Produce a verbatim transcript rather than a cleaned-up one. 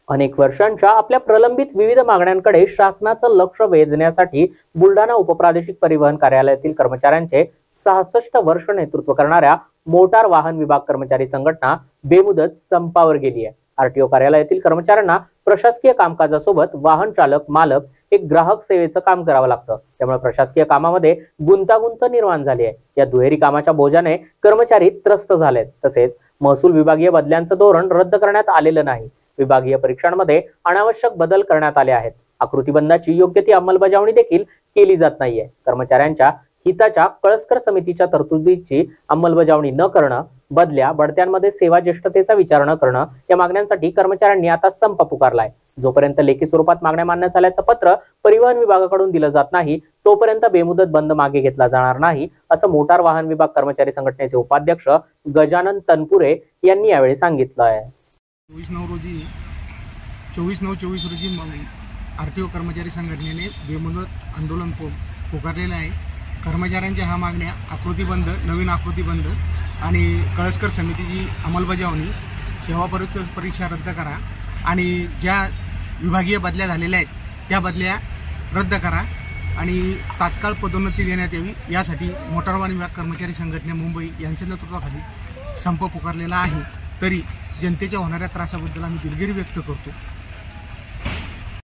अनेक वर्षांच्या आपल्या प्रलंबित विविध मागण्यांकडे शासनाचं लक्ष वेधण्यासाठी बुलढाणा उपप्रादेशिक परिवहन कार्यालयातील कर्मचाऱ्यांचे सहासष्ट वर्ष नेतृत्व करणाऱ्या मोटार वाहन विभाग कर्मचारी संघटना बेमुदत संपावर गेली आहे। आरटीओ कार्यालयातील कर्मचाऱ्यांना प्रशासकीय कामकाजासोबत वाहन चालक मालक एक ग्राहक सेवेचं काम करावं लागतं, त्यामुळे प्रशासकीय कामामध्ये गुंतागुंत निर्माण झाली आहे। या दुहेरी कामाच्या बोजाने कर्मचारी त्रस्त झालेत। तसेच महसूल विभागीय बदल्यांचं धोरण रद्द करण्यात आलेलं नाही। विभागीय परीक्षांमध्ये अनावश्यक बदल करण्यात आले आहेत। आकृतीबंधाची योग्य ती अंमलबजावणी देखील केली जात नाहीये। कर्मचाऱ्यांच्या हिताच्या कळसकर समितीच्या तरतुदीची अंमलबजावणी न करणं, बदल्या बढत्यांमध्ये सेवा ज्येष्ठतेचा विचार न करणं या मागण्यांसाठी कर्मचाऱ्यांनी आता संप पुकारलाय। जोपर्यंत लेखी स्वरूपात मागण्या मान्य झाल्याचं पत्र परिवहन विभागाकडून दिलं जात नाही तोपर्यंत बेमुदत बंद मागे घेतला जाणार नाही, असं मोटार वाहन विभाग कर्मचारी संघटनेचे उपाध्यक्ष गजानन तनपुरे यांनी यावेळी सांगितलं आहे। चोवीस नऊ रोजी चोवीस नऊ चोवीस रोजी आरटीओ कर्मचारी संघटनेने बेमुदत आंदोलन पु पुकारलेलं आहे। कर्मचाऱ्यांच्या ह्या मागण्या आकृतीबंध, नवीन आकृतीबंध आणि कळसकर समितीची अंमलबजावणी, सेवा परीक्षा रद्द करा आणि ज्या विभागीय बदल्या झालेल्या आहेत त्या बदल्या रद्द करा आणि तात्काळ पदोन्नती देण्यात यावी, यासाठी मोटार वाहन विभाग कर्मचारी संघटने मुंबई यांच्या नेतृत्वाखाली संप पुकारलेला आहे। तरी जनतेच्या होणाऱ्या त्रासाबद्दल आम्ही दिलगिरी व्यक्त करतो।